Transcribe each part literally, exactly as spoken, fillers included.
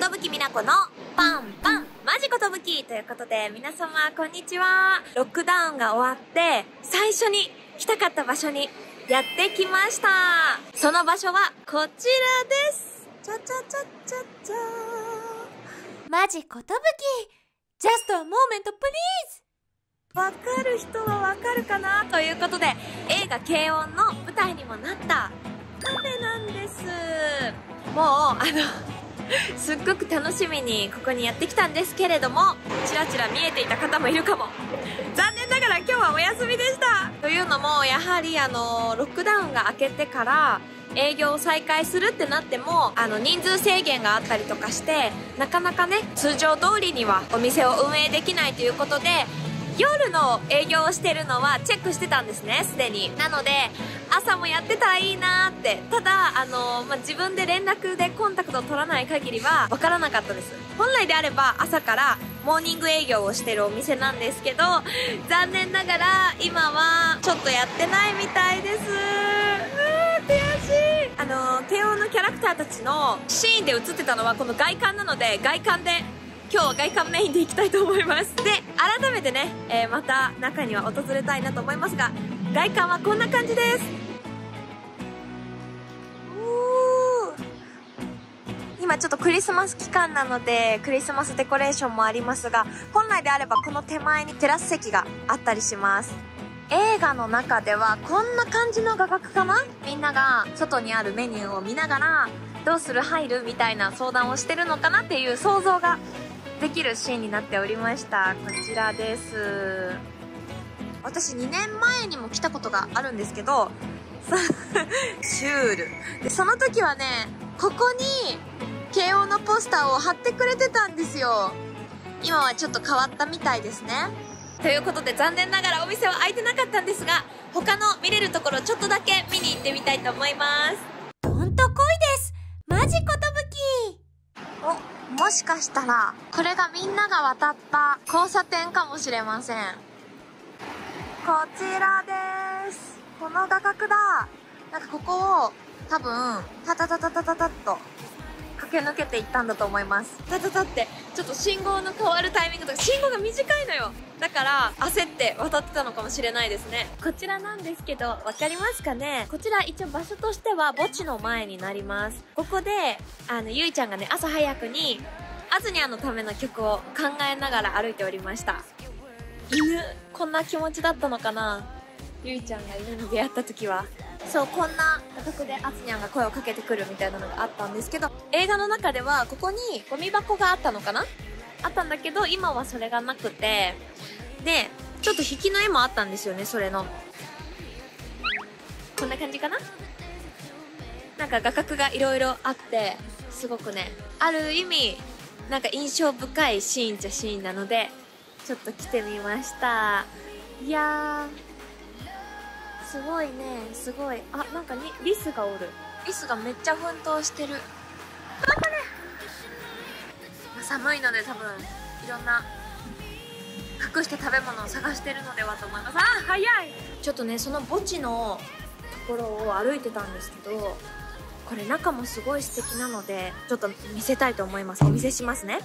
寿美奈子のパンパンマジ寿ということで、皆様こんにちは。ロックダウンが終わって最初に来たかった場所にやってきました。その場所はこちらです。チャチャチャチャチャマジ寿 Just a moment please。 わかる人はわかるかなということで、映画軽音の舞台にもなったカフェなんです。もうあのすっごく楽しみにここにやってきたんですけれども、ちらちら見えていた方もいるかも。残念ながら今日はお休みでした。というのも、やはりあのロックダウンが明けてから営業を再開するってなっても、あの人数制限があったりとかして、なかなかね通常通りにはお店を運営できないということで、夜の営業をしてるのはチェックしてたんですね、すでに。なので朝もやってたらいいなーって。ただあの、まあ、自分で連絡でコンタクトを取らない限りはわからなかったです。本来であれば朝からモーニング営業をしてるお店なんですけど、残念ながら今はちょっとやってないみたいです。うー悔しい。あの慶応のキャラクターたちのシーンで映ってたのはこの外観なので、外観で今日は外観メインでいきたいと思います。で、改めてね、えー、また中には訪れたいなと思いますが、外観はこんな感じです。今ちょっとクリスマス期間なのでクリスマスデコレーションもありますが、本来であればこの手前にテラス席があったりします。映画の中ではこんな感じの画角かな。みんなが外にあるメニューを見ながらどうする入るみたいな相談をしてるのかなっていう想像ができるシーンになっておりました。こちらです。私にねんまえにも来たことがあるんですけどシュールで、その時はねここに慶応のポスターを貼ってくれてたんですよ。今はちょっと変わったみたいですね。ということで残念ながらお店は開いてなかったんですが、他の見れるところちょっとだけ見に行ってみたいと思います。 どんとこいです。マジ寿。 お、もしかしたらこれがみんなが渡った交差点かもしれません。こちらです。この画角だ。なんかここを多分タタタタタタタッと駆け抜けていったんだと思います。タタタってちょっと信号の変わるタイミングとか、信号が短いのよ。だから焦って渡ってたのかもしれないですね。こちらなんですけど、わかりますかね。こちら一応場所としては墓地の前になります。ここであのゆいちゃんがね朝早くにアズニャンのための曲を考えながら歩いておりました。犬こんな気持ちだったのかな。ゆいちゃんが犬に出会った時はそう、こんなとこでアツニャンが声をかけてくるみたいなのがあったんですけど、映画の中ではここにゴミ箱があったのかな、あったんだけど今はそれがなくて、でちょっと引きの絵もあったんですよね。それのこんな感じかな。なんか画角がいろいろあってすごくね、ある意味なんか印象深いシーンっちゃシーンなのでちょっと来てみました。いやーすごいね、すごい。あ、なんかにリスがおる。リスがめっちゃ奮闘してる。頑張れ。寒いので多分いろんな隠して食べ物を探してるのではと思います。あ、早い。ちょっとね、その墓地のところを歩いてたんですけど、これ中もすごい素敵なのでちょっと見せたいと思います。お見せしますね。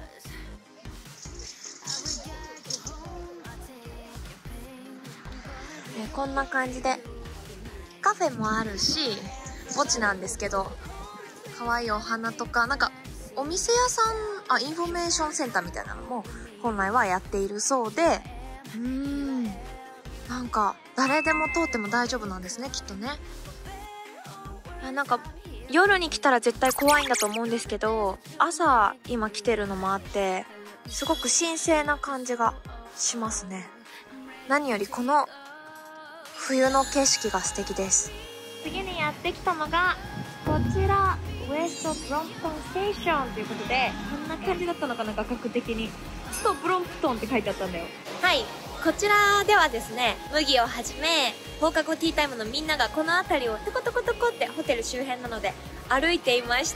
こんな感じでカフェもあるし、墓地なんですけど可愛いお花とか、なんかお店屋さん、あ、インフォメーションセンターみたいなのも本来はやっているそうで、うーん、なんか誰でも通っても大丈夫なんですね、きっとね。なんか夜に来たら絶対怖いんだと思うんですけど、朝今来てるのもあってすごく神聖な感じがしますね。何よりこの冬の景色が素敵です。次にやってきたのがこちら、ウエストブロンプトンステーションということで、こんな感じだったのかな、画角的に。ストブロンプトンって書いてあったんだよ。はい、こちらではですね、麦をはじめ放課後ティータイムのみんながこの辺りをトコトコトコってホテル周辺なので歩いていました。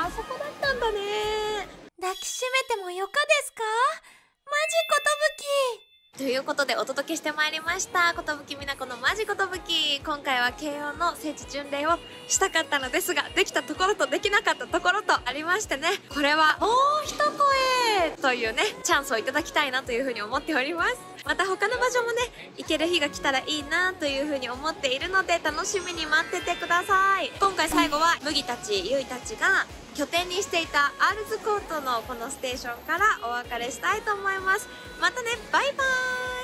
そこだったんだね。 抱きしめてもよかですか。マジということでお届けしてまいりました。ことぶきみなこのマジことぶき。今回は慶応の聖地巡礼をしたかったのですが、できたところとできなかったところとありましてね、これはもう一声というね、チャンスをいただきたいなというふうに思っております。また他の場所もね、行ける日が来たらいいなというふうに思っているので、楽しみに待っててください。今回最後は麦たち、ゆいたちが拠点にしていたアールズコートのこのステーションからお別れしたいと思います。またね、バイバーイ。